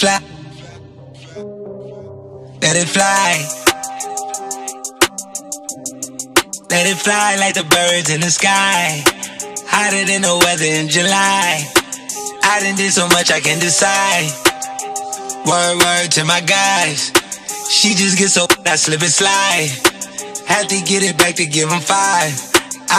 fly. Let it fly. Let it fly like the birds in the sky. Hotter than the weather in July. I done did so much I can decide. Word to my guys. She just gets so I slip and slide. Had to get it back to give him 5.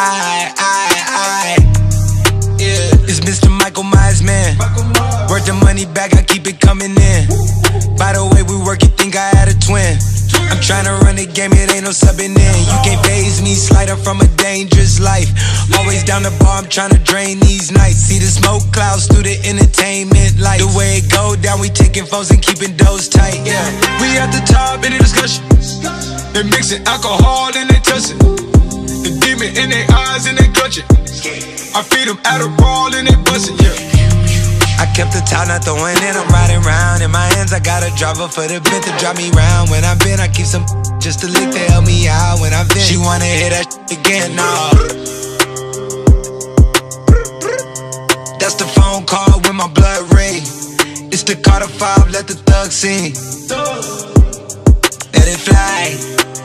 Yeah, it's Mr. Michael Myers, man. Worth the money back, I keep it coming in. By the way we work, you think I had a twin. I'm tryna run the game, it ain't no subbing in. You can't faze me, slide up from a dangerous life. Always down the bar, I'm tryna drain these nights. See the smoke clouds through the entertainment light. The way it go down, we taking phones and keeping those tight, yeah. We at the top in the discussion. They mixing alcohol and they touching. The demon in their eyes and they clutching. I feed them Adderall and they bustin', yeah. I kept the top, not throwing in, I'm riding round. In my hands, I got a driver for the bit to drive me round. When I've been, I keep some just to lick to help me out. When I've been, she wanna hear that again, no. That's the phone call with my blood ring. It's the Carter 5, let the thug sing. Let it fly.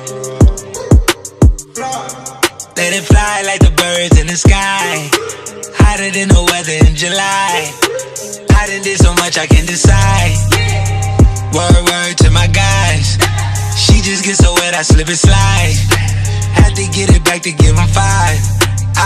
Let it fly like the birds in the sky. Hotter than the weather in July. I done did so much I can decide. Word to my guys. She just gets so wet I slip and slide. Had to get it back to give him 5.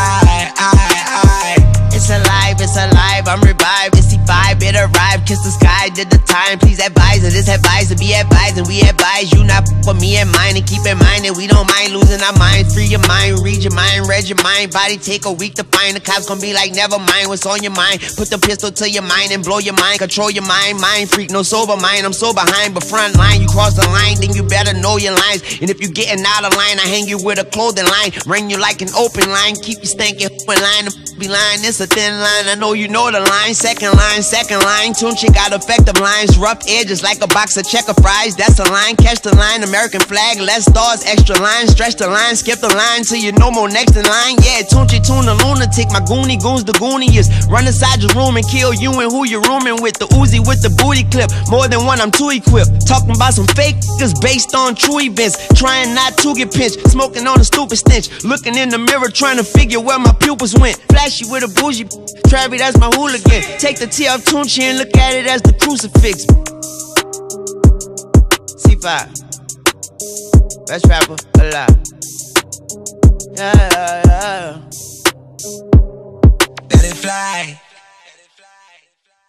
It's alive, I'm revived. It's C5, it arrived, kiss the sky, did the time. Please advise her, this advisor, be advised. And we advise you not for me and mine. And keep in mind that we don't mind losing our minds. Free your mind, read your mind, read your mind. Body take a week to find. The cops gon' be like, never mind what's on your mind. Put the pistol to your mind and blow your mind. Control your mind, mind freak, no sober mind. I'm so behind, but front line. You cross the line, then you better know your lines. And if you getting out of line, I hang you with a clothing line. Ring you like an open line, keep you stankin' in line. Be lying, it's a thin line, I know you know the line. Second line, Tunchi got effective lines. Rough edges like a box of checker fries. That's a line, catch the line, American flag. Less stars, extra line, stretch the line. Skip the line till you no more next in line. Yeah, Tunchi tune the lunatic, my goonie goons the gooniest. Run inside your room and kill you and who you're rooming with. The Uzi with the booty clip, more than one I'm too equipped. Talking about some fake niggas based on true events. Trying not to get pinched, smoking on a stupid stench. Looking in the mirror trying to figure where my pupils went. Flashy with a bougie, Travis, that's my hooligan. Take the T off Tunchi and look at it as the crucifix. C5, best rapper alive. Yeah. Let it fly.